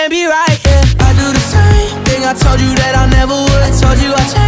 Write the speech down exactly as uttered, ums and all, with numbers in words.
can't be right, yeah. I do the same thing I told you that I never would. I told you I